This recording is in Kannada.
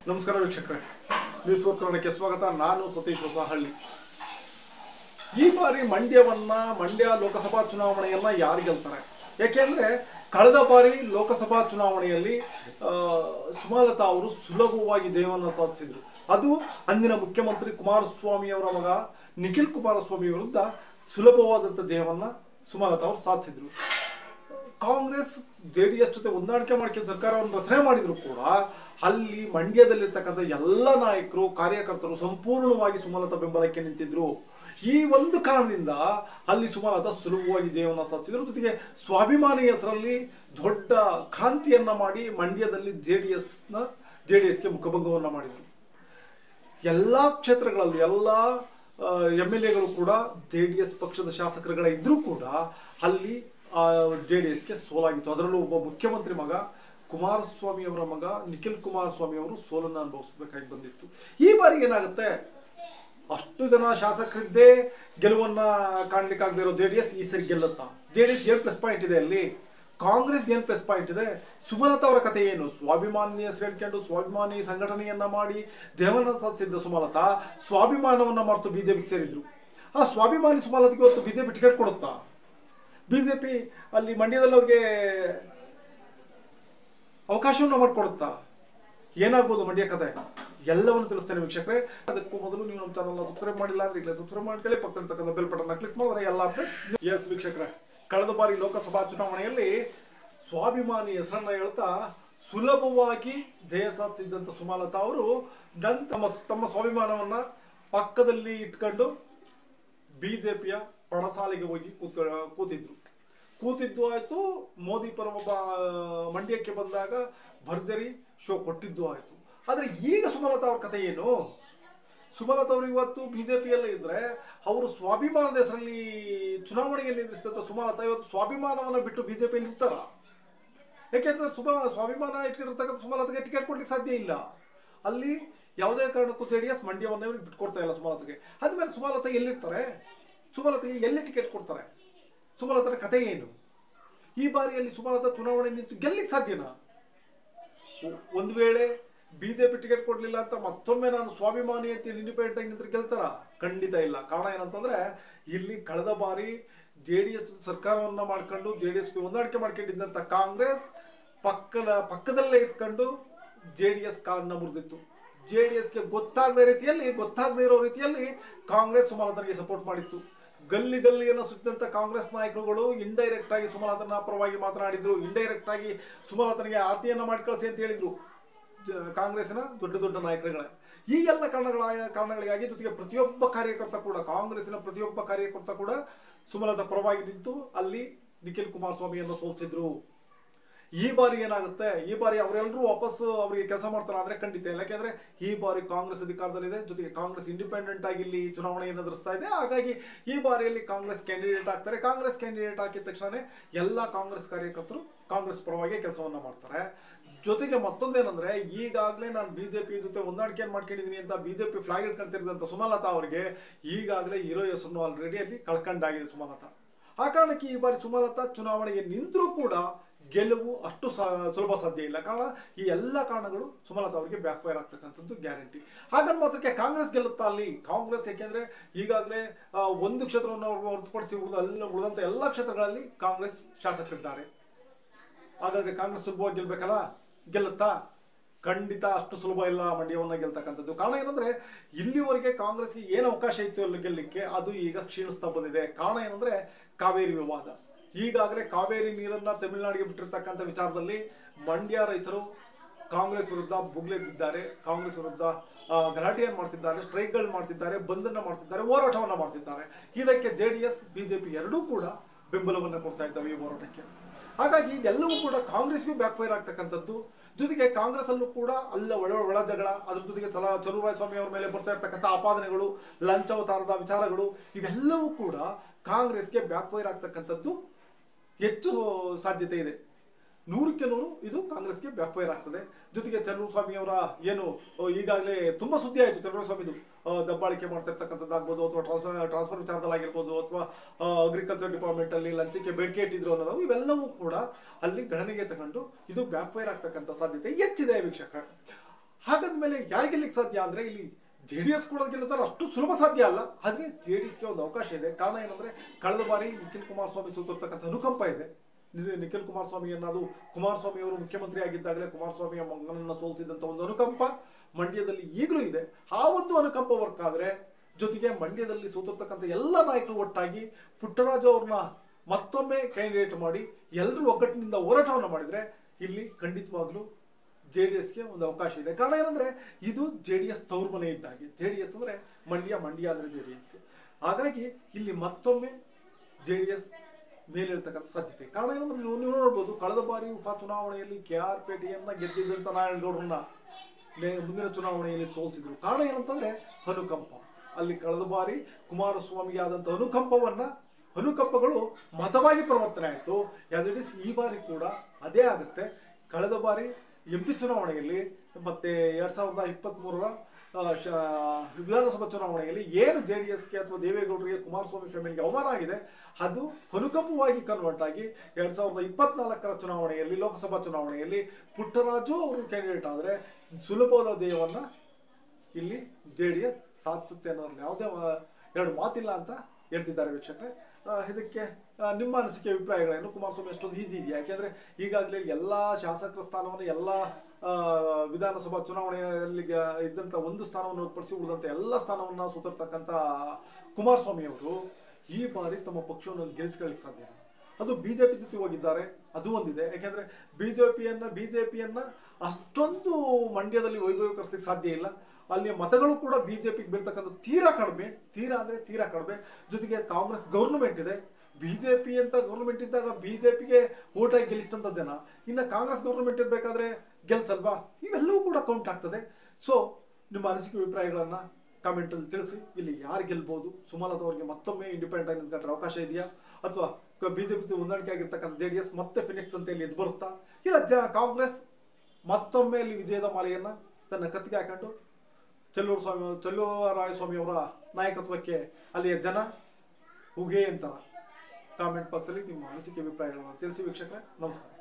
ನಮಸ್ಕಾರ ವೀಕ್ಷಕರೇ, ನ್ಯೂಸ್ ಫೋರ್ ಕನ್ನಡಕ್ಕೆ ಸ್ವಾಗತ. ನಾನು ಸತೀಶ್ ಹೊಸಹಳ್ಳಿ. ಈ ಬಾರಿ ಮಂಡ್ಯ ಲೋಕಸಭಾ ಚುನಾವಣೆಯನ್ನ ಯಾರು ಗೆಲ್ತಾರೆ? ಯಾಕೆಂದ್ರೆ ಕಳೆದ ಬಾರಿ ಲೋಕಸಭಾ ಚುನಾವಣೆಯಲ್ಲಿ ಸುಮಲತಾ ಅವರು ಸುಲಭವಾಗಿ ಜಯವನ್ನು ಸಾಧಿಸಿದ್ರು. ಅದು ಅಂದಿನ ಮುಖ್ಯಮಂತ್ರಿ ಕುಮಾರಸ್ವಾಮಿ ಅವರ ಮಗ ನಿಖಿಲ್ ಕುಮಾರಸ್ವಾಮಿ ವಿರುದ್ಧ ಸುಲಭವಾದಂಥ ಜಯವನ್ನ ಸುಮಲತಾ ಅವರು ಸಾಧಿಸಿದ್ರು. ಕಾಂಗ್ರೆಸ್ JDS ಜೊತೆ ಹೊಂದಾಣಿಕೆ ಮಾಡ್ಕೊಂಡು ಸರ್ಕಾರವನ್ನು ರಚನೆ ಮಾಡಿದ್ರು ಕೂಡ ಅಲ್ಲಿ ಮಂಡ್ಯದಲ್ಲಿರ್ತಕ್ಕಂಥ ಎಲ್ಲ ನಾಯಕರು ಕಾರ್ಯಕರ್ತರು ಸಂಪೂರ್ಣವಾಗಿ ಸುಮಲತಾ ಬೆಂಬಲಕ್ಕೆ ನಿಂತಿದ್ರು. ಈ ಒಂದು ಕಾರಣದಿಂದ ಅಲ್ಲಿ ಸುಮಲತಾ ಸುಲಭವಾಗಿ ಜಯವನ್ನು ಸಾಧಿಸಿದ್ರು. ಜೊತೆಗೆ ಸ್ವಾಭಿಮಾನಿ ಹೆಸರಲ್ಲಿ ದೊಡ್ಡ ಕ್ರಾಂತಿಯನ್ನ ಮಾಡಿ ಮಂಡ್ಯದಲ್ಲಿ JDSಗೆ ಮುಖಭಂಗವನ್ನ ಮಾಡಿದ್ರು. ಎಲ್ಲಾ ಕ್ಷೇತ್ರಗಳಲ್ಲಿ ಎಲ್ಲ MLAಗಳು ಕೂಡ JDS ಪಕ್ಷದ ಶಾಸಕರುಗಳ ಇದ್ರೂ ಕೂಡ ಅಲ್ಲಿ JDSಗೆ ಸೋಲಾಗಿತ್ತು. ಅದರಲ್ಲೂ ಒಬ್ಬ ಮುಖ್ಯಮಂತ್ರಿ ಮಗ ಕುಮಾರಸ್ವಾಮಿ ಅವರ ಮಗ ನಿಖಿಲ್ ಕುಮಾರಸ್ವಾಮಿ ಅವರು ಸೋಲನ್ನು ಅನುಭವಿಸಬೇಕಾಗಿ ಬಂದಿತ್ತು. ಈ ಬಾರಿ ಏನಾಗುತ್ತೆ, ಅಷ್ಟು ಜನ ಶಾಸಕರಿದ್ದೇ ಗೆಲುವನ್ನ ಕಾಣ್ಲಿಕ್ಕಾಗದೇ ಇರೋ JDS ಈ ಸರಿ ಗೆಲ್ಲುತ್ತಾ? JDS ಏನ್ ಪ್ಲಸ್ ಪಾಯಿಂಟ್ ಇದೆ ಅಲ್ಲಿ? ಕಾಂಗ್ರೆಸ್ ಏನ್ ಪ್ಲಸ್ ಪಾಯಿಂಟ್ ಇದೆ? ಸುಮಲತಾ ಅವರ ಕಥೆ ಏನು? ಸ್ವಾಭಿಮಾನಿ ಹೆಸರು ಹೇಳ್ಕೊಂಡು ಸ್ವಾಭಿಮಾನಿ ಸಂಘಟನೆಯನ್ನ ಮಾಡಿ ಜಯವನ್ನ ಸಾಧಿಸಿದ್ದ ಸುಮಲತಾ ಸ್ವಾಭಿಮಾನವನ್ನ ಮರೆತು ಬಿಜೆಪಿಗೆ ಸೇರಿದ್ರು. ಆ ಸ್ವಾಭಿಮಾನಿ ಸುಮಲತಾಗೆ ಇವತ್ತು ಬಿಜೆಪಿ ಟಿಕೆಟ್ ಕೊಡುತ್ತಾ? ಬಿಜೆಪಿ ಅಲ್ಲಿ ಮಂಡ್ಯದಲ್ಲಿ ಅವ್ರಿಗೆ ಅವಕಾಶವನ್ನು ಮಾಡಿಕೊಡುತ್ತಾ? ಏನಾಗ್ಬೋದು ಮಂಡ್ಯ ಕಥೆ? ಎಲ್ಲವನ್ನು ತಿಳಿಸ್ತೇನೆ ವೀಕ್ಷಕರೇ. ಅದಕ್ಕೂ ಮೊದಲು ನೀವು ನಮ್ಮ ಚಾನಲ್ನ ಸಬ್ಸ್ಕ್ರೈಬ್ ಮಾಡಿಲ್ಲ ಅಂದ್ರೆ ಈಗಲೇ ಸಬ್ಸ್ಕ್ರೈಬ್ ಮಾಡ್ಕೊಳ್ಳಿ, ಪಕ್ಕದಲ್ಲಿರ್ತಕ್ಕಂಥ ಬೆಲ್ ಬಟನ್ ಕ್ಲಿಕ್ ಮಾಡಿದ್ರೆ ಎಲ್ಲ ಅಪ್ಡೇಟ್ಸ್. ಎಸ್ ವೀಕ್ಷಕರೇ, ಕಳೆದ ಬಾರಿ ಲೋಕಸಭಾ ಚುನಾವಣೆಯಲ್ಲಿ ಸ್ವಾಭಿಮಾನಿ ಹೆಸರನ್ನ ಹೇಳ್ತಾ ಸುಲಭವಾಗಿ ಜಯ ಸಾಧಿಸಿದ್ದಂಥ ಸುಮಲತಾ ಅವರು ತಮ್ಮ ಸ್ವಾಭಿಮಾನವನ್ನ ಪಕ್ಕದಲ್ಲಿ ಇಟ್ಕೊಂಡು ಬಿಜೆಪಿಯ ಪಡಸಾಲೆಗೆ ಹೋಗಿ ಕೂತಿದ್ದು ಆಯ್ತು. ಮೋದಿ ಪರ ಒಬ್ಬ ಮಂಡ್ಯಕ್ಕೆ ಬಂದಾಗ ಭರ್ಜರಿ ಶೋ ಕೊಟ್ಟಿದ್ದು ಆಯ್ತು. ಆದ್ರೆ ಈಗ ಸುಮಲತಾ ಅವ್ರ ಕಥೆ ಏನು? ಸುಮಲತಾ ಅವರು ಇವತ್ತು ಬಿಜೆಪಿಯಲ್ಲೇ ಇದ್ರೆ ಅವರು ಸ್ವಾಭಿಮಾನದ ಹೆಸರಲ್ಲಿ ಚುನಾವಣೆಗೆ ನಿಂದಿಸಿದಂತ ಸುಮಲತಾ ಇವತ್ತು ಸ್ವಾಭಿಮಾನವನ್ನ ಬಿಟ್ಟು ಬಿಜೆಪಿಯಲ್ಲಿ ಇರ್ತಾರ? ಯಾಕೆಂದ್ರೆ ಸ್ವಾಭಿಮಾನ ಇಟ್ಕೊಂಡಿರ್ತಕ್ಕಂಥ ಸುಮಲತಾಗೆ ಟಿಕೆಟ್ ಕೊಡ್ಲಿಕ್ಕೆ ಸಾಧ್ಯ ಇಲ್ಲ. ಅಲ್ಲಿ ಯಾವುದೇ ಕಾರಣಕ್ಕೂ JDS ಮಂಡ್ಯವನ್ನೇ ಬಿಟ್ಕೊಡ್ತಾ ಇಲ್ಲ ಸುಮಲತಾಗೆ. ಆದ್ಮೇಲೆ ಸುಮಲತಾ ಎಲ್ಲಿರ್ತಾರೆ? ಸುಮಲತಾಗೆ ಎಲ್ಲಿ ಟಿಕೆಟ್ ಕೊಡ್ತಾರೆ? ಸುಮಲತಾರ ಕಥೆ ಏನು? ಈ ಬಾರಿಯಲ್ಲಿ ಸುಮಲತಾ ಚುನಾವಣೆ ನಿಂತು ಗೆಲ್ಲಿಕ್ಕೆ ಸಾಧ್ಯನಾ? ಒಂದು ವೇಳೆ ಬಿಜೆಪಿ ಟಿಕೆಟ್ ಕೊಡ್ಲಿಲ್ಲ ಅಂತ ಮತ್ತೊಮ್ಮೆ ನಾನು ಸ್ವಾಭಿಮಾನಿ ಅಂತ ಇಂಡಿಪೆಂಡೆಂಟ್ ಆಗಿ ನಿಂತ್ರೆ ಗೆಲ್ತಾರ? ಖಂಡಿತ ಇಲ್ಲ. ಕಾರಣ ಏನಂತಂದ್ರೆ ಇಲ್ಲಿ ಕಳೆದ ಬಾರಿ JDS ಸರ್ಕಾರವನ್ನ ಮಾಡ್ಕೊಂಡು JDSಗೆ ಹೊಂದಾಣಿಕೆ ಮಾಡ್ಕೊಂಡಿದ್ದಂತ ಕಾಂಗ್ರೆಸ್ ಪಕ್ಕದಲ್ಲೇ ಇಟ್ಕೊಂಡು JDS ಕಾಲನ್ನ ಮುರಿದಿತ್ತು. JDSಗೆ ಗೊತ್ತಾಗದೇ ಇರೋ ರೀತಿಯಲ್ಲಿ ಕಾಂಗ್ರೆಸ್ ಸುಮಲತಾಗೆ ಸಪೋರ್ಟ್ ಮಾಡಿತ್ತು. ಗಲ್ಲಿಯನ್ನು ಸುತ್ತಿದಂತ ಕಾಂಗ್ರೆಸ್ ನಾಯಕರುಗಳು ಇಂಡೈರೆಕ್ಟ್ ಆಗಿ ಸುಮಲತನ ಪರವಾಗಿ ಮಾತನಾಡಿದ್ರು. ಇಂಡೈರೆಕ್ಟ್ ಆಗಿ ಸುಮಲತನಿಗೆ ಆರತಿಯನ್ನ ಮಾಡಿ ಕಳಿಸಿ ಅಂತ ಹೇಳಿದ್ರು ಕಾಂಗ್ರೆಸ್ನ ದೊಡ್ಡ ನಾಯಕರುಗಳೇ. ಈ ಎಲ್ಲ ಕಾರಣಗಳಿಗಾಗಿ ಜೊತೆಗೆ ಕಾಂಗ್ರೆಸ್ಸಿನ ಪ್ರತಿಯೊಬ್ಬ ಕಾರ್ಯಕರ್ತ ಕೂಡ ಸುಮಲತಾ ಪರವಾಗಿ ನಿಂತು ಅಲ್ಲಿ ನಿಖಿಲ್ ಕುಮಾರಸ್ವಾಮಿಯನ್ನು ಸೋಲಿಸಿದ್ರು. ಈ ಬಾರಿ ಏನಾಗುತ್ತೆ? ಈ ಬಾರಿ ಅವರೆಲ್ಲರೂ ವಾಪಸ್ ಅವರಿಗೆ ಕೆಲಸ ಮಾಡ್ತಾರೆ ಅಂದ್ರೆ ಖಂಡಿತ ಇಲ್ಲ. ಯಾಕೆಂದ್ರೆ ಈ ಬಾರಿ ಕಾಂಗ್ರೆಸ್ ಅಧಿಕಾರದಲ್ಲಿದೆ, ಜೊತೆಗೆ ಕಾಂಗ್ರೆಸ್ ಇಂಡಿಪೆಂಡೆಂಟ್ ಆಗಿ ಇಲ್ಲಿ ಚುನಾವಣೆಯನ್ನು ಎದುರಿಸ್ತಾ ಇದೆ. ಹಾಗಾಗಿ ಈ ಬಾರಿಯಲ್ಲಿ ಕಾಂಗ್ರೆಸ್ ಕ್ಯಾಂಡಿಡೇಟ್ ಆಗ್ತಾರೆ. ಕಾಂಗ್ರೆಸ್ ಕ್ಯಾಂಡಿಡೇಟ್ ಹಾಕಿದ ತಕ್ಷಣ ಎಲ್ಲ ಕಾಂಗ್ರೆಸ್ ಕಾರ್ಯಕರ್ತರು ಕಾಂಗ್ರೆಸ್ ಪರವಾಗಿ ಕೆಲಸವನ್ನ ಮಾಡ್ತಾರೆ. ಜೊತೆಗೆ ಮತ್ತೊಂದೇನಂದ್ರೆ, ಈಗಾಗಲೇ ನಾನು ಬಿಜೆಪಿ ಜೊತೆ ಹೊಂದಾಣಿಕೆ ಮಾಡ್ಕೊಂಡಿದ್ದೀನಿ ಅಂತ ಬಿಜೆಪಿ ಫ್ಲಾಗ್ ಇಟ್ಕೊಳ್ತಿರೋದಂತ ಸುಮಲತಾ ಅವರಿಗೆ ಈಗಾಗಲೇ ಇರೋ ಹೆಸರನ್ನು ಆಲ್ರೆಡಿ ಅಲ್ಲಿ ಕಳ್ಕೊಂಡಾಗಿದೆ ಸುಮಲತಾ. ಆ ಕಾರಣಕ್ಕೆ ಈ ಬಾರಿ ಸುಮಲತಾ ಚುನಾವಣೆಗೆ ನಿಂತರೂ ಕೂಡ ಗೆಲುವು ಅಷ್ಟು ಸುಲಭ ಸಾಧ್ಯ ಇಲ್ಲ. ಕಾರಣ ಈ ಎಲ್ಲ ಕಾರಣಗಳು ಸುಮಲತಾ ಅವರಿಗೆ ಬ್ಯಾಕ್ ಫೈರ್ ಆಗ್ತಕ್ಕಂಥದ್ದು ಗ್ಯಾರಂಟಿ. ಹಾಗಂತ ಮಾತ್ರಕ್ಕೆ ಕಾಂಗ್ರೆಸ್ ಗೆಲ್ಲುತ್ತಾ ಅಲ್ಲಿ? ಕಾಂಗ್ರೆಸ್ ಯಾಕೆಂದ್ರೆ ಈಗಾಗಲೇ ಒಂದು ಕ್ಷೇತ್ರವನ್ನು ಹೊರತುಪಡಿಸಿ ಉಳಿದಂತ ಎಲ್ಲ ಕ್ಷೇತ್ರಗಳಲ್ಲಿ ಕಾಂಗ್ರೆಸ್ ಶಾಸಕರಿದ್ದಾರೆ. ಹಾಗಾದ್ರೆ ಕಾಂಗ್ರೆಸ್ ಸುಲಭವಾಗಿ ಗೆಲ್ಲುತ್ತಾ? ಖಂಡಿತ ಅಷ್ಟು ಸುಲಭ ಇಲ್ಲ ಮಂಡ್ಯವನ್ನ ಗೆಲ್ತಕ್ಕಂಥದ್ದು. ಕಾರಣ ಏನಂದ್ರೆ, ಇಲ್ಲಿವರೆಗೆ ಕಾಂಗ್ರೆಸ್ಗೆ ಏನು ಅವಕಾಶ ಇತ್ತು ಅಲ್ಲಿ ಗೆಲ್ಲಲಿಕ್ಕೆ ಅದು ಈಗ ಕ್ಷೀಣಿಸ್ತಾ ಬಂದಿದೆ. ಕಾರಣ ಏನಂದ್ರೆ ಕಾವೇರಿ ವಿವಾದ. ಈಗಾಗಲೇ ಕಾವೇರಿ ನೀರನ್ನ ತಮಿಳುನಾಡಿಗೆ ಬಿಟ್ಟಿರ್ತಕ್ಕಂಥ ವಿಚಾರದಲ್ಲಿ ಮಂಡ್ಯ ರೈತರು ಕಾಂಗ್ರೆಸ್ ವಿರುದ್ಧ ಬುಗ್ಲೆದ್ದಿದ್ದಾರೆ. ಕಾಂಗ್ರೆಸ್ ವಿರುದ್ಧ ಗಲಾಟೆಯನ್ನು ಮಾಡ್ತಿದ್ದಾರೆ, ಸ್ಟ್ರೈಕ್ಗಳು ಮಾಡ್ತಿದ್ದಾರೆ, ಬಂಧನ ಮಾಡ್ತಿದ್ದಾರೆ, ಹೋರಾಟವನ್ನ ಮಾಡ್ತಿದ್ದಾರೆ. ಇದಕ್ಕೆ JDS BJP ಎರಡೂ ಕೂಡ ಬೆಂಬಲವನ್ನು ಕೊಡ್ತಾ ಇದ್ದಾವೆ ಈ ಹೋರಾಟಕ್ಕೆ. ಹಾಗಾಗಿ ಇದೆಲ್ಲವೂ ಕೂಡ ಕಾಂಗ್ರೆಸ್ಗೂ ಬ್ಯಾಕ್ ಫೈರ್ ಆಗ್ತಕ್ಕಂಥದ್ದು. ಜೊತೆಗೆ ಕಾಂಗ್ರೆಸ್ ಅಲ್ಲೂ ಕೂಡ ಒಳ ಜಗಳ, ಅದ್ರ ಜೊತೆಗೆ ಚಲುವರಾಯಸ್ವಾಮಿ ಅವರ ಮೇಲೆ ಬರ್ತಾ ಇರ್ತಕ್ಕಂಥ ಆಪಾದನೆಗಳು, ಲಂಚಾವತಾರದ ವಿಚಾರಗಳು, ಇವೆಲ್ಲವೂ ಕೂಡ ಕಾಂಗ್ರೆಸ್ಗೆ ಬ್ಯಾಕ್ ಫೈರ್ ಆಗ್ತಕ್ಕಂಥದ್ದು ಹೆಚ್ಚು ಸಾಧ್ಯತೆ ಇದೆ. 100ಕ್ಕೆ 100 ಇದು ಕಾಂಗ್ರೆಸ್ಗೆ ಬ್ಯಾಕ್ ಫೈರ್ ಆಗ್ತದೆ. ಜೊತೆಗೆ ಚಲುವರಾಯಸ್ವಾಮಿ ಅವರ ಏನು ಈಗಾಗಲೇ ತುಂಬಾ ಸುದ್ದಿ ಆಯಿತು, ಚಲುವರಾಯಸ್ವಾಮಿದು ದಬ್ಬಾಳಿಕೆ ಮಾಡ್ತಿರ್ತಕ್ಕಂಥದ್ದಾಗ್ಬೋದು, ಅಥವಾ ಟ್ರಾನ್ಸ್ಫರ್ ವಿಚಾರದಲ್ಲಿ ಆಗಿರ್ಬೋದು, ಅಥವಾ ಅಗ್ರಿಕಲ್ಚರ್ ಡಿಪಾರ್ಟ್ಮೆಂಟ್ ಅಲ್ಲಿ ಲಂಚಕ್ಕೆ ಬೇಡಿಕೆ ಇಟ್ಟಿದ್ರು ಅನ್ನೋದು, ಇವೆಲ್ಲವೂ ಕೂಡ ಅಲ್ಲಿ ಗಣನೆಗೆ ತಗೊಂಡು ಇದು ಬ್ಯಾಕ್ ಫೈರ್ ಆಗ್ತಕ್ಕಂಥ ಸಾಧ್ಯತೆ ಹೆಚ್ಚಿದೆ ವೀಕ್ಷಕ. ಹಾಗಾದ್ಮೇಲೆ ಯಾರು ಗೆಲ್ಲಕ್ಕೆ ಸಾಧ್ಯ ಅಂದರೆ ಇಲ್ಲಿ ಜೆ ಡಿ ಎಸ್ ಕೂಡ ಗೆಲ್ಲುತ್ತಾರೆ, ಅಷ್ಟು ಸುಲಭ ಸಾಧ್ಯ ಅಲ್ಲ. ಆದರೆ ಜೆ ಡಿ ಎಸ್ಗೆ ಒಂದು ಅವಕಾಶ ಇದೆ. ಕಾರಣ ಏನಂದರೆ ಕಳೆದ ಬಾರಿ ನಿಖಿಲ್ ಕುಮಾರಸ್ವಾಮಿ ಸೋತಿರ್ತಕ್ಕಂಥ ಅನುಕಂಪ ಇದೆ. ನಿಖಿಲ್ ಕುಮಾರಸ್ವಾಮಿಯನ್ನು, ಅದು ಕುಮಾರಸ್ವಾಮಿ ಅವರು ಮುಖ್ಯಮಂತ್ರಿ ಆಗಿದ್ದಾಗಲೇ ಕುಮಾರಸ್ವಾಮಿಯ ಮಗನನ್ನು ಸೋಲಿಸಿದಂಥ ಒಂದು ಅನುಕಂಪ ಮಂಡ್ಯದಲ್ಲಿ ಈಗಲೂ ಇದೆ. ಆ ಒಂದು ಅನುಕಂಪ ವರ್ಕ್ ಆದರೆ, ಜೊತೆಗೆ ಮಂಡ್ಯದಲ್ಲಿ ಸೋತಿರ್ತಕ್ಕಂಥ ಎಲ್ಲ ನಾಯಕರು ಒಟ್ಟಾಗಿ ಪುಟ್ಟರಾಜು ಅವ್ರನ್ನ ಮತ್ತೊಮ್ಮೆ ಕ್ಯಾಂಡಿಡೇಟ್ ಮಾಡಿ ಎಲ್ಲರೂ ಒಗ್ಗಟ್ಟಿನಿಂದ ಹೋರಾಟವನ್ನು ಮಾಡಿದರೆ ಇಲ್ಲಿ ಖಂಡಿತವಾಗ್ಲೂ ಜೆ ಡಿ ಎಸ್ಗೆ ಒಂದು ಅವಕಾಶ ಇದೆ. ಕಾರಣ ಏನಂದರೆ ಇದು ಜೆ ಡಿ ಎಸ್ ತವ್ರ ಮನೆ ಇದ್ದಾಗೆ. ಜೆ ಡಿ ಎಸ್ ಅಂದರೆ ಮಂಡ್ಯ ಅಂದರೆ ಜೆ ಡಿ ಎಸ್. ಹಾಗಾಗಿ ಇಲ್ಲಿ ಮತ್ತೊಮ್ಮೆ ಜೆ ಡಿ ಎಸ್ ಮೇಲಿರ್ತಕ್ಕಂಥ ಸಾಧ್ಯತೆ. ಕಾರಣ ಏನಂದ್ರೆ ನೀವು ನೋಡ್ಬೋದು, ಕಳೆದ ಬಾರಿ ಉಪಚುನಾವಣೆಯಲ್ಲಿ ಕೆ ಆರ್ ಪೇಟೆಯನ್ನು ಗೆದ್ದಿದ್ದಂಥ ನಾರಾಯಣಗೌಡರನ್ನ ಮುಂದಿನ ಚುನಾವಣೆಯಲ್ಲಿ ಸೋಲಿಸಿದ್ರು. ಕಾರಣ ಏನಂತಂದರೆ ಅನುಕಂಪ. ಅಲ್ಲಿ ಕಳೆದ ಬಾರಿ ಕುಮಾರಸ್ವಾಮಿಗೆ ಆದಂಥ ಅನುಕಂಪಗಳು ಮತವಾಗಿ ಪರಿವರ್ತನೆ ಆಯಿತು. ಆಸ್ ಇಟ್ ಇಸ್ ಈ ಬಾರಿ ಕೂಡ ಅದೇ ಆಗುತ್ತೆ. ಕಳೆದ ಬಾರಿ MP ಚುನಾವಣೆಯಲ್ಲಿ ಮತ್ತು 2023ರ ವಿಧಾನಸಭಾ ಚುನಾವಣೆಯಲ್ಲಿ ಏನು ಜೆ ಡಿ ಎಸ್ಗೆ ಅಥವಾ ದೇವೇಗೌಡರಿಗೆ ಕುಮಾರಸ್ವಾಮಿ ಫ್ಯಾಮಿಲಿಗೆ ಅವಮಾನ ಆಗಿದೆ, ಅದು ಅನುಕಂಪವಾಗಿ ಕನ್ವರ್ಟ್ ಆಗಿ 2024ರ ಚುನಾವಣೆಯಲ್ಲಿ, ಲೋಕಸಭಾ ಚುನಾವಣೆಯಲ್ಲಿ ಪುಟ್ಟರಾಜು ಅವರು ಕ್ಯಾಂಡಿಡೇಟ್ ಆದರೆ ಸುಲಭವಾದ ಜಯವನ್ನು ಇಲ್ಲಿ ಜೆ ಡಿ ಎಸ್ ಸಾಧಿಸುತ್ತೆ ಅನ್ನೋದ್ರಲ್ಲಿ ಯಾವುದೇ ಎರಡು ಮಾತಿಲ್ಲ ಅಂತ ಹೇಳ್ತಿದ್ದಾರೆ ವೀಕ್ಷಕರೇ. ಇದಕ್ಕೆ ನಿಮ್ಮ ಅನಿಸಿಕೆ, ಅಭಿಪ್ರಾಯಗಳೇನು? ಕುಮಾರಸ್ವಾಮಿ ಅಷ್ಟೊಂದು ಈಜಿ ಇದೆಯಾ? ಯಾಕೆಂದರೆ ಈಗಾಗಲೇ ಎಲ್ಲ ಶಾಸಕರ ಸ್ಥಾನವನ್ನು, ಎಲ್ಲ ವಿಧಾನಸಭಾ ಚುನಾವಣೆಯಲ್ಲಿ ಇದ್ದಂಥ ಒಂದು ಸ್ಥಾನವನ್ನು ಹೊರತುಪಡಿಸಿ ಉಳಿದಂಥ ಎಲ್ಲ ಸ್ಥಾನವನ್ನು ಸೋತಿರ್ತಕ್ಕಂಥ ಕುಮಾರಸ್ವಾಮಿ ಅವರು ಈ ಬಾರಿ ತಮ್ಮ ಪಕ್ಷವನ್ನು ಗೆಲ್ಲಿಸ್ಕೊಳ್ಳಿಕ್ಕೆ ಸಾಧ್ಯ. ಅದು BJP ಜೊತೆ ಹೋಗಿದ್ದಾರೆ, ಅದು ಒಂದಿದೆ. ಯಾಕೆಂದರೆ BJPಯನ್ನು ಅಷ್ಟೊಂದು ಮಂಡ್ಯದಲ್ಲಿ ವೈಭವೀಕರಿಸಲಿಕ್ಕೆ ಸಾಧ್ಯ ಇಲ್ಲ. ಅಲ್ಲಿಯ ಮತಗಳು ಕೂಡ BJPಗೆ ಬೀಳ್ತಕ್ಕಂಥ ತೀರಾ ಕಡಿಮೆ. ಜೊತೆಗೆ ಕಾಂಗ್ರೆಸ್ ಗೌರ್ಮೆಂಟ್ ಇದೆ. BJP ಅಂತ ಗೌರ್ಮೆಂಟ್ ಇದ್ದಾಗ BJPಗೆ ಓಟಾಗಿ ಗೆಲ್ಲಿಸಿದಂಥ ಜನ ಇನ್ನು ಕಾಂಗ್ರೆಸ್ ಗೌರ್ಮೆಂಟ್ ಇರಬೇಕಾದ್ರೆ ಗೆಲ್ಸಲ್ವಾ? ಇವೆಲ್ಲವೂ ಕೂಡ ಕೌಂಟ್ ಆಗ್ತದೆ. ಸೊ ನಿಮ್ಮ ಅನಿಸಿಕೆ, ಅಭಿಪ್ರಾಯಗಳನ್ನು ಕಾಮೆಂಟಲ್ಲಿ ತಿಳಿಸಿ. ಇಲ್ಲಿ ಯಾರು ಗೆಲ್ಬೋದು? ಸುಮಲತಾ ಅವರಿಗೆ ಮತ್ತೊಮ್ಮೆ ಇಂಡಿಪೆಂಡೆಂಟ್ ಆಗಿ ನಿಂತ್ಕೊಂಡ್ರೆ ಅವಕಾಶ ಇದೆಯಾ? ಅಥವಾ BJP ಹೊಂದಾಣಿಕೆ ಆಗಿರ್ತಕ್ಕಂಥ JDS ಮತ್ತೆ ಫಿನಿಕ್ಸ್ ಅಂತ ಇಲ್ಲಿ ಎದ್ದು ಬರುತ್ತಾ? ಇಲ್ಲ ಕಾಂಗ್ರೆಸ್ ಮತ್ತೊಮ್ಮೆ ಇಲ್ಲಿ ವಿಜಯದ ಮಾಲೆಯನ್ನು ತನ್ನ ಕತ್ತಿಗೆ ಹಾಕೊಂಡು ಚೆಲುವರಾಯಸ್ವಾಮಿ ಅವರ ನಾಯಕತ್ವಕ್ಕೆ ಅಲ್ಲಿಯ ಜನ ಉಗೆ ಅಂತಾರ? ಕಾಮೆಂಟ್ ಬಾಕ್ಸಲ್ಲಿ ನಿಮ್ಮ ಅನಿಸಿಕೆ, ಅಭಿಪ್ರಾಯಗಳನ್ನು ತಿಳಿಸಿ ವೀಕ್ಷಕರೇ. ನಮಸ್ಕಾರ.